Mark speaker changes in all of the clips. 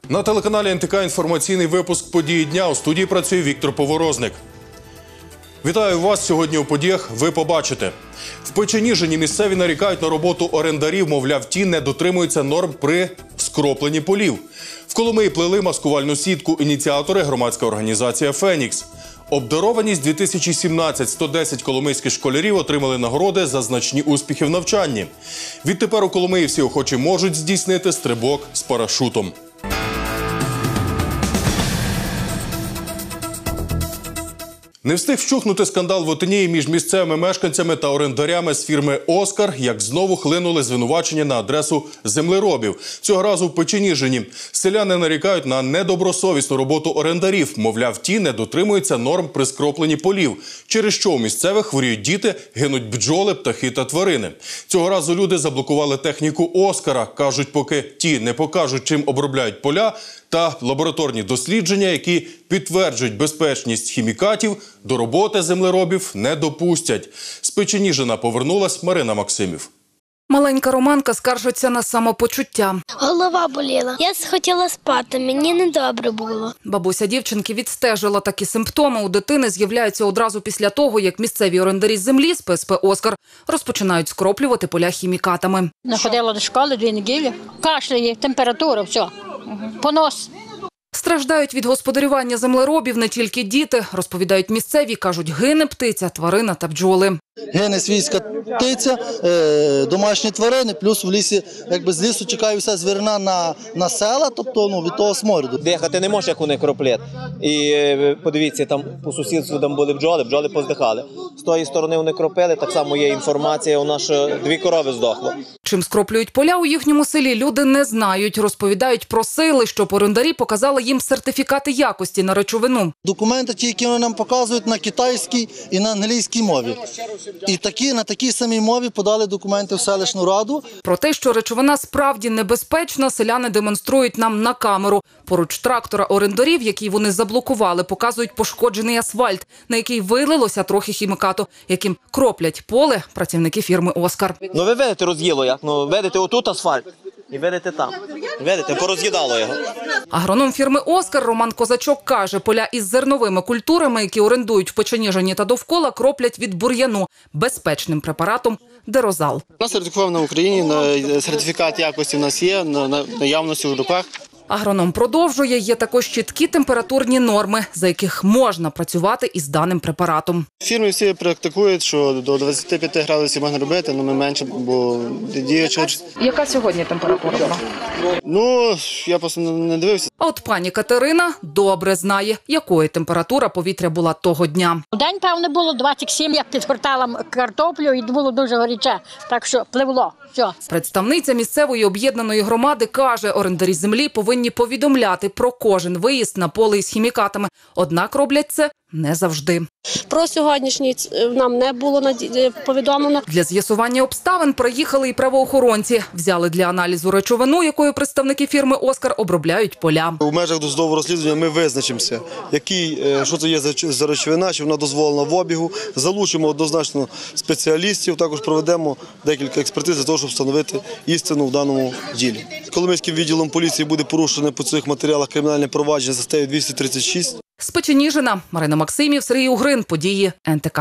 Speaker 1: На телеканалі НТК інформаційний випуск «Події дня». У студії працює Віктор Поворозник. Вітаю вас! Сьогодні у подіях ви побачите. В Печеніжині місцеві нарікають на роботу орендарів, мовляв, ті не дотримуються норм при скропленні полів. В Коломиї плели маскувальну сітку ініціатори громадська організація «Фенікс». Обдарованість 2017. 110 коломийських школярів отримали нагороди за значні успіхи в навчанні. Відтепер у Коломиї всі охочі можуть здійснити стрибок з парашутом. Не встиг вщухнути скандал в Отинії між місцевими мешканцями та орендарями з фірми «Оскар», як знову хлинули звинувачення на адресу землеробів. Цього разу в Печеніжині. Селяни нарікають на недобросовісну роботу орендарів. Мовляв, ті не дотримуються норм при скропленні полів, через що у місцевих хворіють діти, гинуть бджоли, птахи та тварини. Цього разу люди заблокували техніку «Оскара». Кажуть, поки ті не покажуть, чим обробляють поля, та лабораторні дослідження, які підтверджують безпечність хімікатів, до роботи землеробів не допустять. З Печеніжина повернулась Марина Максимів.
Speaker 2: Маленька Романка скаржиться на самопочуття.
Speaker 3: Голова боліла. Я хотіла спати, мені недобре було.
Speaker 2: Бабуся дівчинки відстежила такі симптоми. У дитини з'являються одразу після того, як місцеві орендарі землі з ПСП «Оскар» розпочинають скроплювати поля хімікатами.
Speaker 4: Не ходила до школи 2 неділі. Кашляє, температура, все. Понос.
Speaker 2: Страждають від господарювання землеробів не тільки діти. Розповідають місцеві, кажуть, гине птиця, тварина та бджоли.
Speaker 5: Гине свійська птиця, домашні тварини, плюс в лісі, якби з лісу чекає вся звірина на села, тобто від того смороду.
Speaker 6: Дихати не може, як вони кроплять. І подивіться, там по сусідству там були бджоли поздихали. З тої сторони вони кропили, так само є інформація, у нас 2 корови здохло.
Speaker 2: Чим скроплюють поля у їхньому селі, люди не знають. Розповідають, просили, щоб орендарі показали їм сертифікати якості на речовину.
Speaker 5: Документи ті, які вони нам показують на китайській і на англійській мові. І на такій самій мові подали документи в селищну раду.
Speaker 2: Про те, що речовина справді небезпечна, селяни демонструють нам на камеру. Поруч трактора орендарів, який вони заблокували, показують пошкоджений асфальт, на який вилилося трохи хімікату, яким кроплять поле працівники фірми «Оскар».
Speaker 6: Ну ви видите, роз'їло як, видите отут асфальт і видите там. Видите, пороз'їдало його.
Speaker 2: Агроном фірми «Оскар» Роман Козачок каже, поля із зерновими культурами, які орендують в Печеніжині та довкола, кроплять від бур'яну безпечним препаратом «Дерозал».
Speaker 7: У нас сертифіковано в Україні, сертифікат якості в нас є, наявності в руках.
Speaker 2: Агроном продовжує, є також чіткі температурні норми, за яких можна працювати із даним препаратом.
Speaker 7: Фірми всі практикують, що до 25 градусів можна робити, але ми менше, бо діючи.
Speaker 2: Яка сьогодні температура була?
Speaker 7: Ну, я просто не дивився.
Speaker 2: А от пані Катерина добре знає, якої температура повітря була того дня.
Speaker 4: У день, певно, було 27, я підгортала картоплю і було дуже горяче, так що пливло. Все.
Speaker 2: Представниця місцевої об'єднаної громади каже, орендарі землі повинні повідомляти про кожен виїзд на поле із хімікатами. Однак роблять це не завжди.
Speaker 8: Про сьогоднішній нам не було повідомлено.
Speaker 2: Для з'ясування обставин приїхали і правоохоронці. Взяли для аналізу речовину, якою представники фірми «Оскар» обробляють поля.
Speaker 9: У межах досудового розслідування ми визначимося, що це є за речовина, чи вона дозволена в обігу. Залучимо однозначно спеціалістів, також проведемо декілька експертиз для того, щоб встановити істину в даному ділі. Коломийським відділом поліції буде порушено по цих матеріалах кримінальне провадження за статтею 236.
Speaker 2: З Печеніжина Марина Максимів, Сергій Угрин. Події НТК.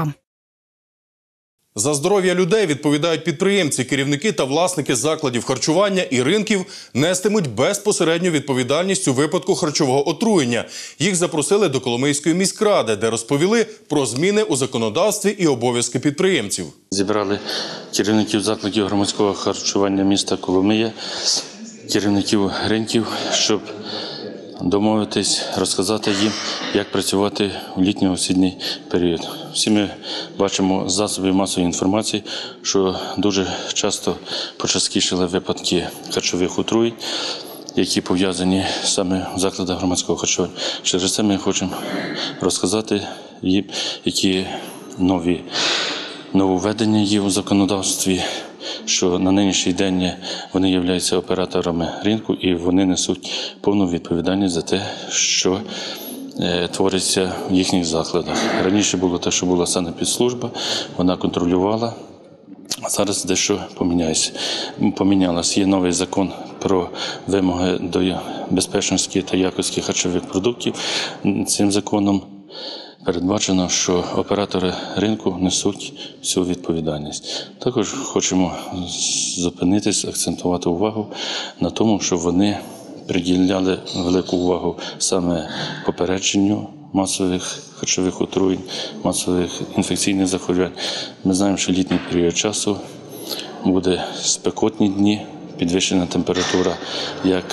Speaker 1: За здоров'я людей відповідають підприємці, керівники та власники закладів харчування і ринків нестимуть безпосередню відповідальність у випадку харчового отруєння. Їх запросили до Коломийської міськради, де розповіли про зміни у законодавстві і обов'язки підприємців.
Speaker 10: Зібрали керівників закладів громадського харчування міста Коломия, керівників ринків, щоб домовитись, розказати їм, як працювати у літньо-осінній період. Всі ми бачимо з засобів масової інформації, що дуже часто почастішали випадки харчових отруєнь, які пов'язані саме в закладах громадського харчування. Через це ми хочемо розказати їм, які нововведення є у законодавстві, що на нинішній день вони являються операторами ринку і вони несуть повну відповідальність за те, що твориться в їхніх закладах. Раніше було те, що була санепідслужба, вона контролювала, а зараз дещо помінялося. Є новий закон про вимоги до безпечності та якості харчових продуктів. Цим законом передбачено, що оператори ринку несуть всю відповідальність. Також хочемо зупинитись, акцентувати увагу на тому, що вони приділяли велику увагу саме попередженню масових харчових отруєнь, масових інфекційних захворювань. Ми знаємо, що літній період часу буде спекотні дні, підвищена температура як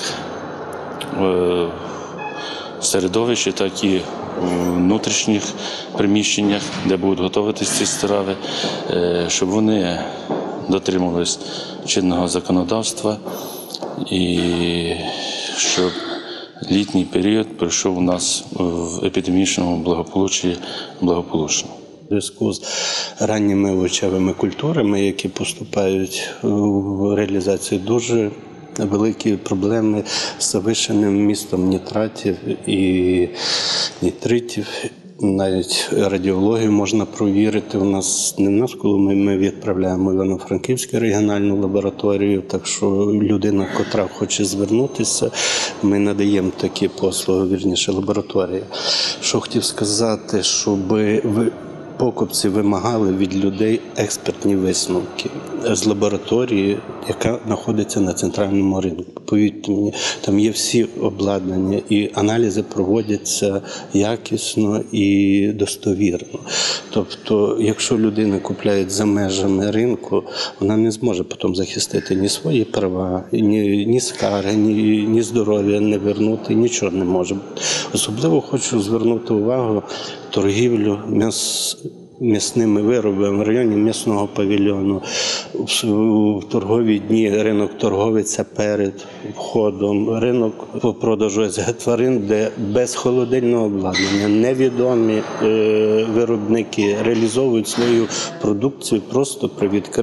Speaker 10: в середовищі, так і в внутрішніх приміщеннях, де будуть готуватися ці страви, щоб вони дотримувались чинного законодавства і щоб літній період пройшов у нас в епідемічному благополучно.
Speaker 11: У зв'язку з ранніми овочевими культурами, які поступають в реалізацію, дуже великі проблеми з завищеним вмістом нітратів і нітритів. Навіть радіологію можна провірити. У нас не в нас, коли ми відправляємо в Івано-Франківську регіональну лабораторію, так що людина, котра хоче звернутися, ми надаємо такі послуги, вірніше, лабораторія. Що хотів сказати, щоб покупці вимагали від людей експертні висновки з лабораторії, яка знаходиться на центральному ринку. Повірте мені, там є всі обладнання, і аналізи проводяться якісно і достовірно. Тобто, якщо людина купляє за межами ринку, вона не зможе потім захистити ні свої права, ні скарги, ні здоров'я не вернути, нічого не може. Особливо хочу звернути увагу торгівлю м'ясними виробами в районі м'ясного павільйону. В торгові дні ринок торговиця перед входом, ринок по продажу СГ-тварин, де без холодильного обладнання невідомі виробники реалізовують свою продукцію просто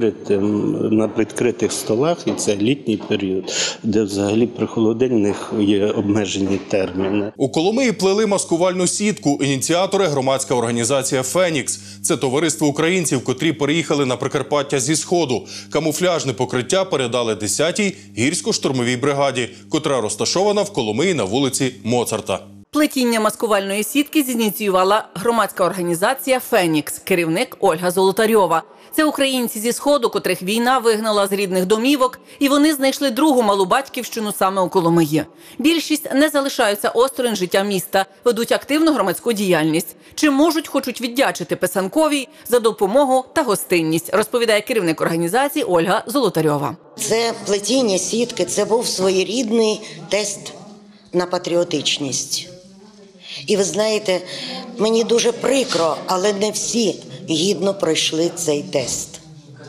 Speaker 11: на відкритих столах, і це літній період, де взагалі при холодильних є обмежені терміни.
Speaker 1: У Коломиї плели маскувальну сітку. Ініціатори – громадська організація «Фенікс». Це товариство українців, котрі переїхали на Прикарпаття зі Сходу. Камуфляжне покриття передали 10-й гірсько-штурмовій бригаді, котра розташована в Коломиї на вулиці Моцарта.
Speaker 2: Плетіння маскувальної сітки зініціювала громадська організація «Фенікс», керівник Ольга Золотарьова. Це українці зі Сходу, котрих війна вигнала з рідних домівок, і вони знайшли другу малу батьківщину саме у Коломиї. Більшість не залишаються осторонь життя міста, ведуть активну громадську діяльність. Чи хочуть віддячити Писанковій за допомогу та гостинність, розповідає керівник організації Ольга Золотарьова.
Speaker 12: Це плетіння сітки, це був своєрідний тест на патріотичність. І ви знаєте, мені дуже прикро, але не всі гідно пройшли цей тест.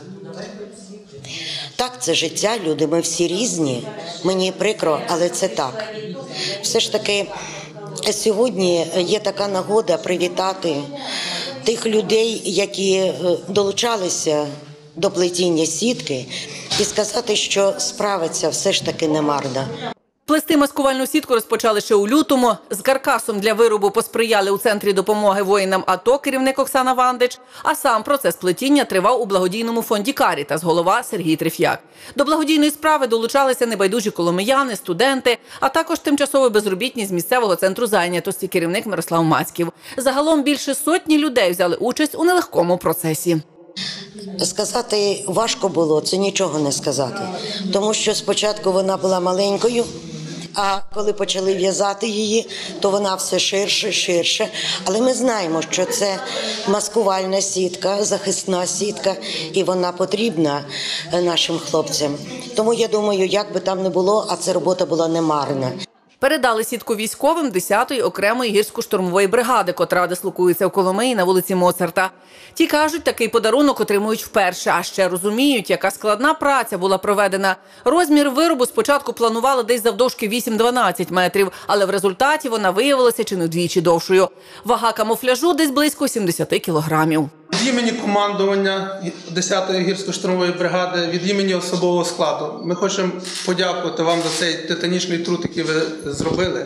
Speaker 12: Так, це життя, люди, ми всі різні, мені прикро, але це так. Все ж таки, сьогодні є така нагода привітати тих людей, які долучалися до плетіння сітки, і сказати, що справа ця все ж таки не марна.
Speaker 2: Плести маскувальну сітку розпочали ще у лютому. З каркасом для виробу посприяли у Центрі допомоги воїнам АТО керівник Оксана Вандич, а сам процес плетіння тривав у благодійному фонді «Карітас» голова Сергій Триф'як. До благодійної справи долучалися небайдужі коломияни, студенти, а також тимчасово безробітні з місцевого центру зайнятості керівник Мирослав Мацьків. Загалом більше сотні людей взяли участь у нелегкому процесі.
Speaker 12: Сказати важко було, це нічого не сказати, тому що спочатку вона була маленькою, а коли почали в'язати її, то вона все ширше. Але ми знаємо, що це маскувальна сітка, захисна сітка, і вона потрібна нашим хлопцям. Тому я думаю, як би там не було, а ця робота була не марна.
Speaker 2: Передали сітку військовим 10-ї окремої гірсько-штурмової бригади, котра дислокується у Коломиї на вулиці Моцарта. Ті кажуть, такий подарунок отримують вперше, а ще розуміють, яка складна праця була проведена. Розмір виробу спочатку планували десь завдовжки 8-12 метрів, але в результаті вона виявилася чи не вдвічі довшою. Вага камуфляжу десь близько 70 кілограмів.
Speaker 13: Від імені командування 10-ї гірсько-штурмової бригади, від імені особового складу ми хочемо подякувати вам за цей титанічний труд, який ви зробили.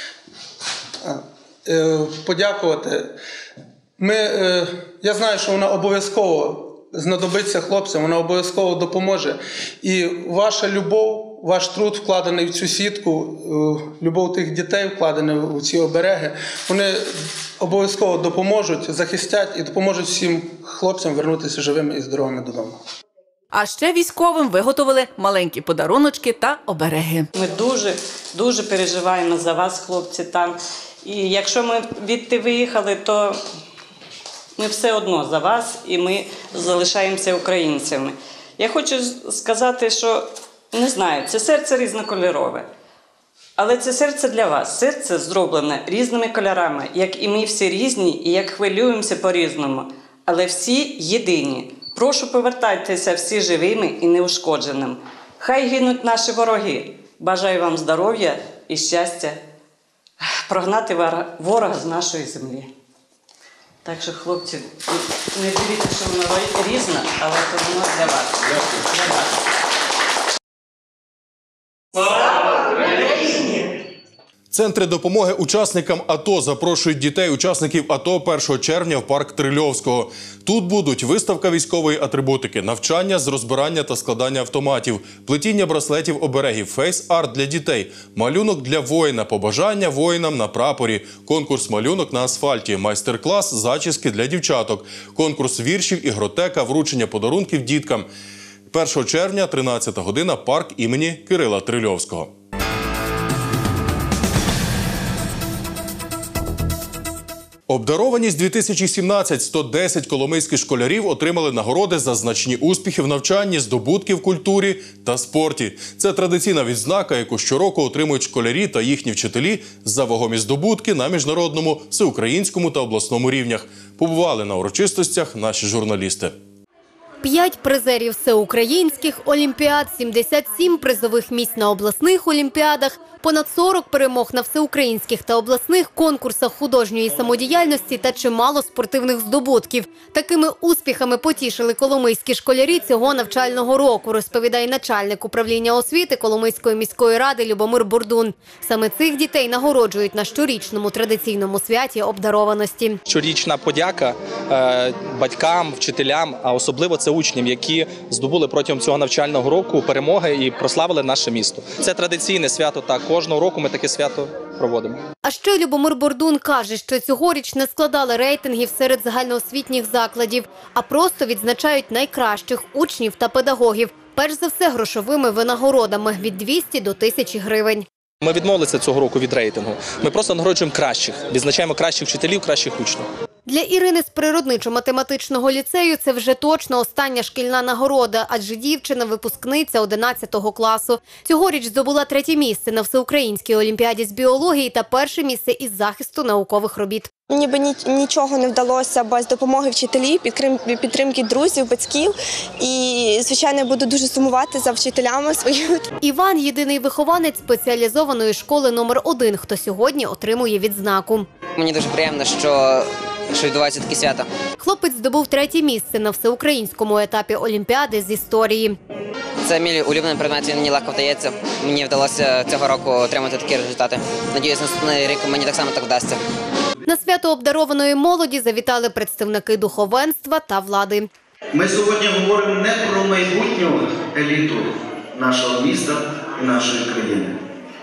Speaker 13: Подякувати. Я знаю, що вона обов'язково знадобиться хлопцям, вона обов'язково допоможе. І ваша любов, ваш труд вкладений в цю сітку, любов тих дітей вкладена в ці обереги, вони обов'язково допоможуть, захистять і допоможуть всім хлопцям вернутися живими і здоровими додому.
Speaker 14: А ще військовим виготовили маленькі подаруночки та обереги.
Speaker 15: Ми дуже переживаємо за вас, хлопці, там. І якщо ми відти виїхали, то ми все одно за вас і ми залишаємося українцями. Я хочу сказати, що, не знаю, це серце різнокольорове. Але це серце для вас. Серце зроблене різними кольорами, як і ми всі різні, і як хвилюємося по-різному. Але всі єдині. Прошу, повертайтеся всі живими і неушкодженими. Хай гинуть наші вороги. Бажаю вам здоров'я і щастя. Прогнати ворога з нашої землі. Так що, хлопці, не дивіться, що воно різне, але це воно для вас. Для вас.
Speaker 1: Центри допомоги учасникам АТО запрошують дітей-учасників АТО 1 червня в парк Трильовського. Тут будуть виставка військової атрибутики, навчання з розбирання та складання автоматів, плетіння браслетів-оберегів, фейс-арт для дітей, малюнок для воїна, побажання воїнам на прапорі, конкурс малюнок на асфальті, майстер-клас зачіски для дівчаток, конкурс віршів, ігротека, вручення подарунків діткам. 1 червня, 13 година, парк імені Кирила Трильовського. Обдарованість 2017. 110 коломийських школярів отримали нагороди за значні успіхи в навчанні, здобутки в культурі та спорті. Це традиційна відзнака, яку щороку отримують школярі та їхні вчителі за вагомі здобутки на міжнародному, всеукраїнському та обласному рівнях. Побували на урочистостях наші журналісти.
Speaker 16: 5 призерів всеукраїнських олімпіад, 77 призових місць на обласних олімпіадах, понад 40 перемог на всеукраїнських та обласних конкурсах художньої самодіяльності та чимало спортивних здобутків. Такими успіхами потішили коломийські школярі цього навчального року, розповідає начальник управління освіти Коломийської міської ради Любомир Бурдун. Саме цих дітей нагороджують на щорічному традиційному святі обдарованості.
Speaker 17: Щорічна подяка батькам, вчителям, а особливо це учням, які здобули протягом цього навчального року перемоги і прославили наше місто. Це традиційне свято, так, кожного року ми таке свято проводимо. А
Speaker 16: ще Любомир Бурдун каже, що цьогоріч не складали рейтингів серед загальноосвітніх закладів, а просто відзначають найкращих учнів та педагогів, перш за все грошовими винагородами від 200 до 1000 гривень.
Speaker 17: Ми відмовилися цього року від рейтингу. Ми просто нагороджуємо кращих, відзначаємо кращих вчителів, кращих учнів.
Speaker 16: Для Ірини з природничо-математичного ліцею це вже точно остання шкільна нагорода, адже дівчина – випускниця 11 класу. Цьогоріч здобула 3-є місце на всеукраїнській олімпіаді з біології та 1-ше місце із захисту наукових робіт.
Speaker 18: Ніби нічого не вдалося без допомоги вчителів, підтримки друзів, батьків. І, звичайно, я буду дуже сумувати за вчителями своїми.
Speaker 16: Іван – єдиний вихованець спеціалізованої школи номер 1, хто сьогодні отримує відзнаку.
Speaker 19: Мені дуже приємно, що відбуваються такі свята.
Speaker 16: Хлопець здобув 3-є місце на всеукраїнському етапі олімпіади з історії.
Speaker 19: Це мій улюблений предмет, він мені легко вдається. Мені вдалося цього року отримати такі результати. Надіюсь, наступний рік мені так само так вдасться.
Speaker 16: На свято обдарованої молоді завітали представники духовенства та влади.
Speaker 20: Ми сьогодні говоримо не про майбутню еліту нашого міста і нашої країни.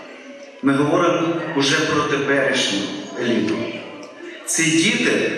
Speaker 20: Ми говоримо вже про теперішню еліту. Ці діти,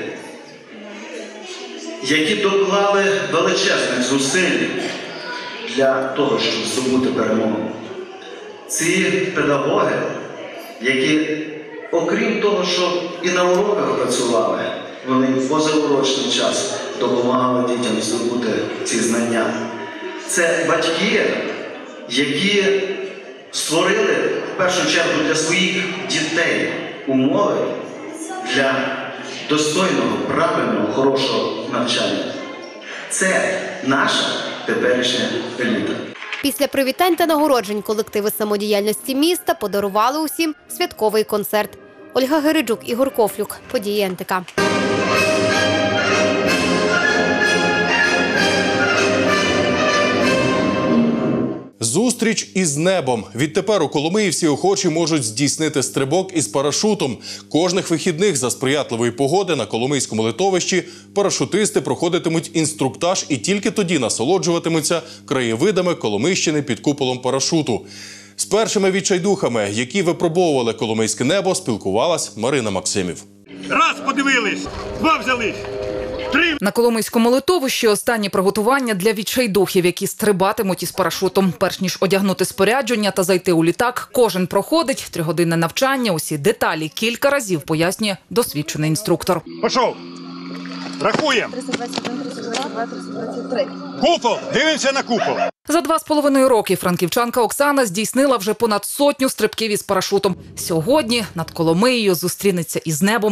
Speaker 20: які доклали величезних зусиль для того, щоб здобути перемогу. Ці педагоги, які, окрім того, що і на уроках працювали, вони в позаурочний час допомагали дітям здобути ці знання. Це батьки, які створили в першу чергу для своїх дітей умови для достойного, правильного, хорошого навчання. Це наша теперішня еліта.
Speaker 16: Після привітань та нагороджень колективи самодіяльності міста подарували усім святковий концерт. Ольга Гериджук, Ігор Кофлюк. Події НТК.
Speaker 1: Зустріч із небом. Відтепер у Коломиї всі охочі можуть здійснити стрибок із парашутом. Кожних вихідних за сприятливої погоди на Коломийському литовищі парашутисти проходитимуть інструктаж і тільки тоді насолоджуватимуться краєвидами Коломийщини під куполом парашуту. З першими відчайдухами, які випробовували коломийське небо, спілкувалась Марина Максимів.
Speaker 21: Раз подивились, два взялись.
Speaker 2: На Коломийському литовищі останні приготування для відчайдухів, які стрибатимуть із парашутом. Перш ніж одягнути спорядження та зайти у літак, кожен проходить 3-годинне навчання. Усі деталі кілька разів пояснює досвідчений інструктор.
Speaker 21: Пішов. Рахуємо.
Speaker 18: 321, 322, 323.
Speaker 21: Купол. Дивимося на купол.
Speaker 2: За 2,5 роки франківчанка Оксана здійснила вже понад 100 стрибків із парашутом. Сьогодні над Коломиєю зустрінеться із небом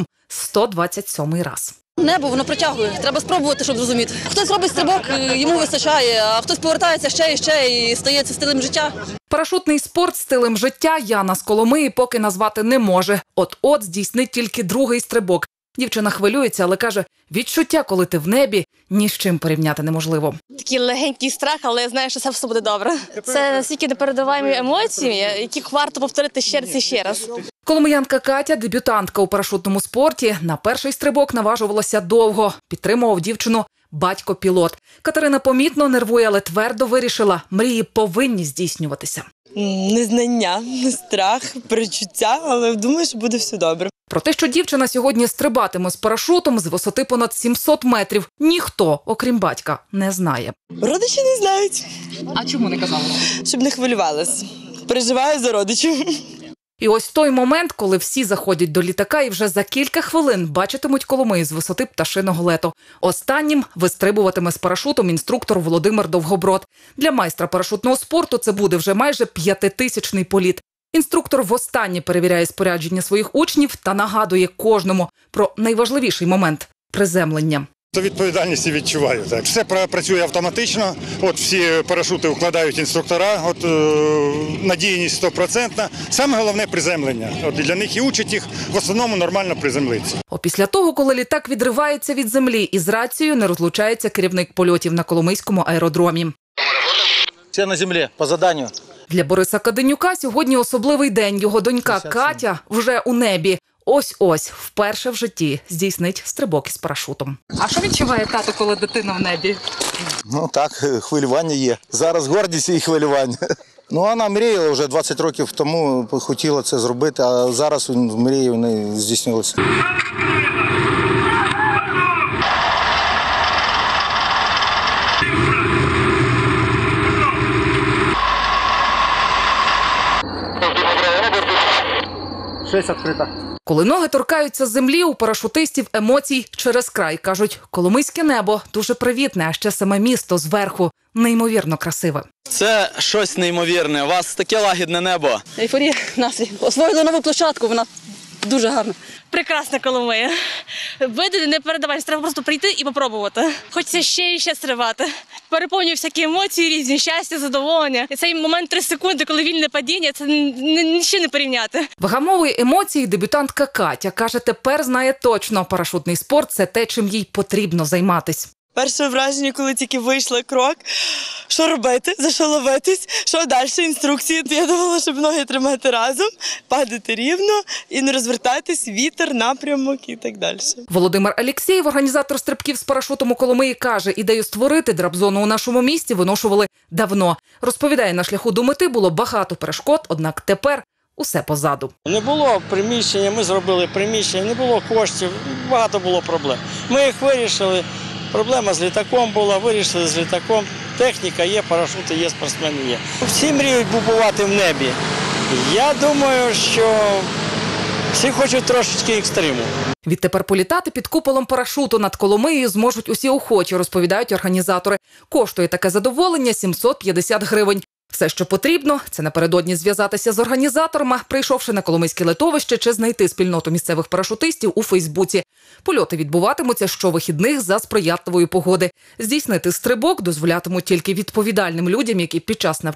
Speaker 2: 127-й раз.
Speaker 22: Небо, воно притягує. Треба спробувати, щоб зрозуміти. Хтось робить стрибок, йому вистачає, а хтось повертається ще і ще і стає це стилем життя.
Speaker 2: Парашутний спорт стилем життя Яна з Коломиї поки назвати не може. От-от здійснить тільки другий стрибок. Дівчина хвилюється, але каже, відчуття, коли ти в небі, ні з чим порівняти неможливо.
Speaker 23: Такий легенький страх, але я знаю, що все буде добре. Це настільки непередаваємі емоції, яких варто повторити ще раз і ще раз.
Speaker 2: Коломиянка Катя – дебютантка у парашутному спорті. На перший стрибок наважувалася довго. Підтримував дівчину батько-пілот. Катерина помітно нервує, але твердо вирішила – мрії повинні здійснюватися.
Speaker 24: Незнання, страх, перечуття, але думаю, що буде все добре.
Speaker 2: Про те, що дівчина сьогодні стрибатиме з парашутом з висоти понад 700 метрів, ніхто, окрім батька, не знає.
Speaker 24: Родичі не знають.
Speaker 2: А чому не казали?
Speaker 24: Щоб не хвилювалась. Переживаю за родичів.
Speaker 2: І ось той момент, коли всі заходять до літака і вже за кілька хвилин бачитимуть Коломию з висоти пташиного лету. Останнім вистрибуватиме з парашутом інструктор Володимир Довгоброд. Для майстра парашутного спорту це буде вже майже 5000-ний політ. Інструктор востаннє перевіряє спорядження своїх учнів та нагадує кожному про найважливіший момент – приземлення.
Speaker 21: Відповідальність відчуваю. Так. Все працює автоматично. От всі парашути вкладають інструктора. От надійність 100%. Саме головне приземлення. От для них і учать їх в основному нормально приземлитися.
Speaker 2: Після того, коли літак відривається від землі, із рацією не розлучається керівник польотів на Коломийському аеродромі.
Speaker 25: Все на землі, по заданню.
Speaker 2: Для Бориса Каденюка сьогодні особливий день. Його донька Катя вже у небі. Ось-ось, вперше в житті здійснить стрибок із парашутом. А що відчуває тато, коли дитина в небі?
Speaker 25: Ну так, хвилювання є. Зараз гордість і хвилювання. Ну, вона мріяла вже 20 років тому, хотіла це зробити, а зараз мрія в неї здійснилася.
Speaker 2: Коли ноги торкаються землі, у парашутистів емоцій через край. Кажуть, коломийське небо дуже привітне, а ще саме місто зверху неймовірно красиве.
Speaker 26: Це щось неймовірне. У вас таке лагідне небо.
Speaker 22: Ейфорія, настрій. Освоїли нову площадку, вона дуже гарна.
Speaker 23: Прекрасна Коломия. Види не передавай, треба просто прийти і попробувати. Хочеться ще і ще стрибати. Переповнюю всякі емоції різні, щастя, задоволення. І цей момент 3 секунди, коли вільне падіння, це нічого не порівняти.
Speaker 2: Вагамової емоції дебютантка Катя каже, тепер знає точно, парашутний спорт – це те, чим їй потрібно займатись.
Speaker 24: Перше враження, коли тільки вийшла крок, що робити, за що ловитись, що далі інструкції. Я думала, щоб ноги тримати разом, падати рівно і не розвертатись, вітер, напрямок і так далі.
Speaker 2: Володимир Алєксєєв, організатор стрибків з парашутом у Коломиї, каже, ідею створити драп-зону у нашому місті виношували давно. Розповідає, на шляху до мети було багато перешкод, однак тепер усе позаду.
Speaker 27: Не було приміщення, ми зробили приміщення, не було коштів, багато було проблем. Ми їх вирішили. Проблема з літаком була, вирішили з літаком. Техніка є, парашути є, спортсмени є. Всі мріють побувати в небі. Я думаю, що всі хочуть трошечки екстриму.
Speaker 2: Відтепер політати під куполом парашуту над Коломиєю зможуть усі охочі, розповідають організатори. Коштує таке задоволення 750 гривень. Все, що потрібно, це напередодні зв'язатися з організаторами, прийшовши на Коломийське литовище, чи знайти спільноту місцевих парашутистів у Фейсбуці. Польоти відбуватимуться щовихідних за сприятливої погоди. Здійснити стрибок дозволятимуть тільки відповідальним людям, які під час навчань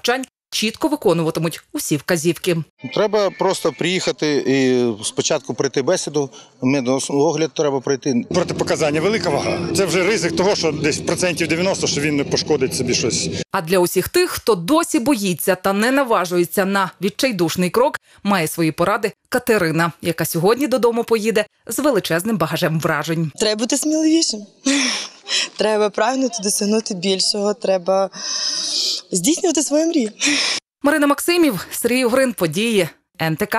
Speaker 2: чітко виконуватимуть усі вказівки.
Speaker 25: Треба просто приїхати і спочатку пройти бесіду, медогляд треба пройти.
Speaker 21: Протипоказання велика вага. Це вже ризик того, що десь 90%, що він не пошкодить собі щось.
Speaker 2: А для усіх тих, хто досі боїться та не наважується на відчайдушний крок, має свої поради Катерина, яка сьогодні додому поїде з величезним багажем вражень.
Speaker 24: Треба бути сміливішим. Треба прагнути досягнути більшого. Треба здійснювати свої мрії.
Speaker 2: Марина Максимів, Сергій Угрин, події НТК.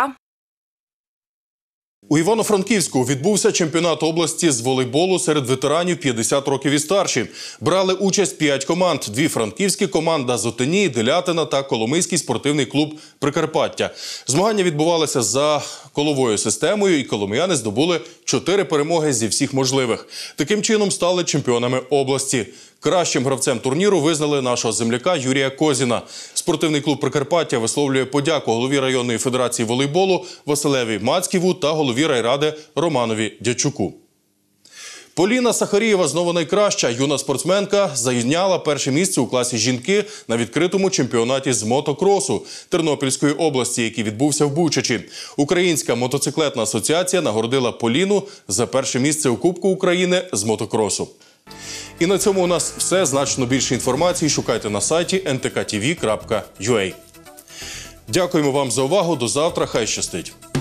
Speaker 1: У Івано-Франківську відбувся чемпіонат області з волейболу серед ветеранів 50 років і старші. Брали участь 5 команд. 2 франківські – команда з Отинії, Делятина та Коломийський спортивний клуб «Прикарпаття». Змагання відбувалися за коловою системою, і коломияни здобули 4 перемоги зі всіх можливих. Таким чином стали чемпіонами області. Кращим гравцем турніру визнали нашого земляка Юрія Козіна. Спортивний клуб «Прикарпаття» висловлює подяку голові районної федерації волейболу Василеві Мацьківу та голові райради Романові Дячуку. Поліна Сахарієва знову найкраща. Юна спортсменка зайняла перше місце у класі жінки на відкритому чемпіонаті з мотокросу Тернопільської області, який відбувся в Бучачі. Українська мотоциклетна асоціація нагородила Поліну за перше місце у Кубку України з мотокросу. І на цьому у нас все. Значно більше інформації шукайте на сайті ntkTV.ua. Дякуємо вам за увагу. До завтра. Хай щастить.